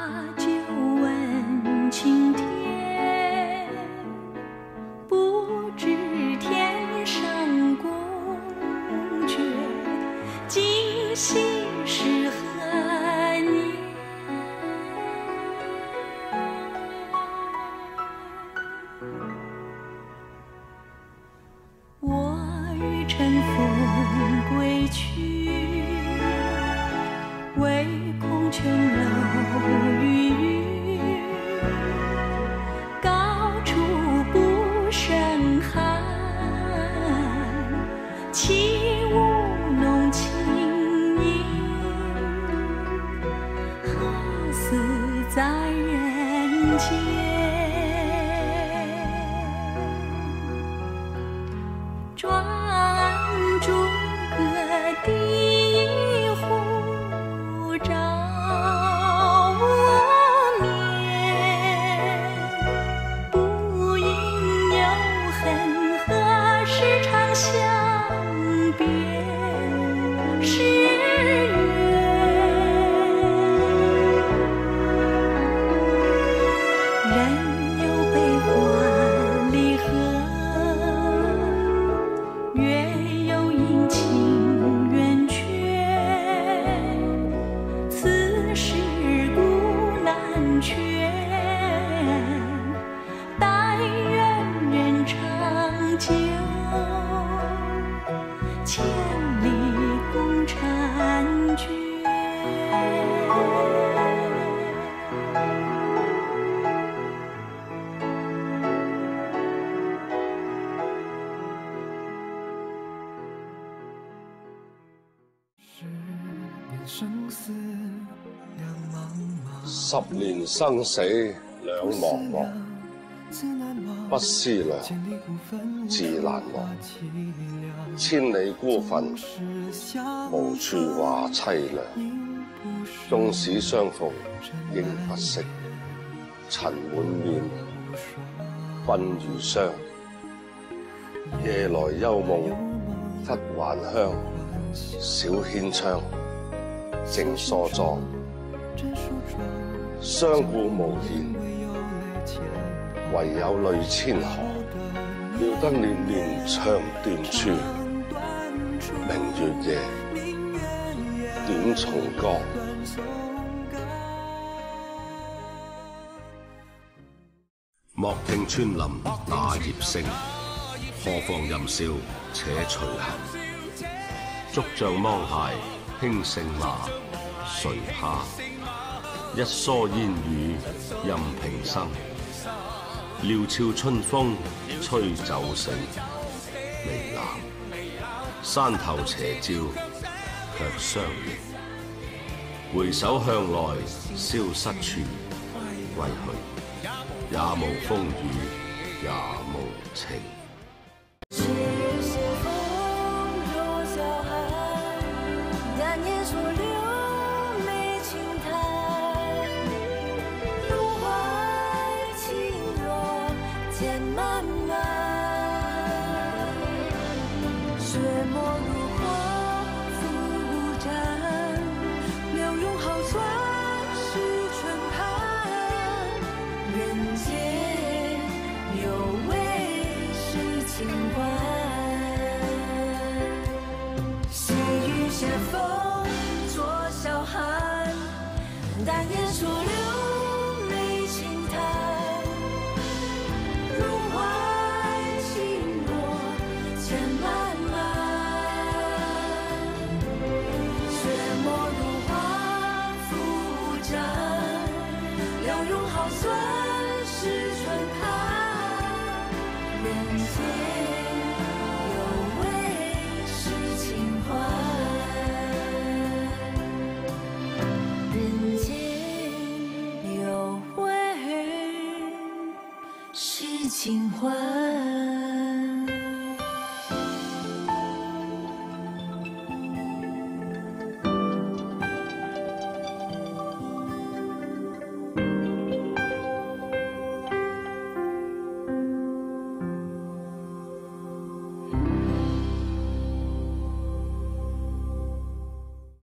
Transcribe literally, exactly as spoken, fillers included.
就问青天，不知天上宫阙，今夕是何年？我欲乘风归去，唯恐琼楼玉宇，高处不胜寒。起舞弄清影，好似在人间。转朱阁地户照无眠，不应有恨，何时长相别时圆？人有悲欢离合，月有阴晴圆缺，此事古难全。但愿人长久，千里共婵娟。 十年生死兩茫茫，不思量，自難忘。千里孤墳，無處話凄涼。縱使相逢應不識，塵滿面，鬢如霜。夜來幽夢忽還鄉，小軒窗，靜梳妝。相顧無言，唯有淚千行。料得年年腸斷處，明月夜，短松岡。莫聽穿林打葉聲，何妨吟嘯且徐行。竹杖芒鞋輕勝馬，誰怕？一蓑煙雨任平生，料峭春風吹酒醒。微冷，山頭斜照卻相迎。回首向來消失處，歸去也無風雨也無情。 渐漫漫，雪沫如花浮展，柳永好算是春寒。人间有味是清欢，细雨下风作晓寒，淡烟疏柳眉轻弹。好算是春寒，人间有味是清欢，人间有味是清欢。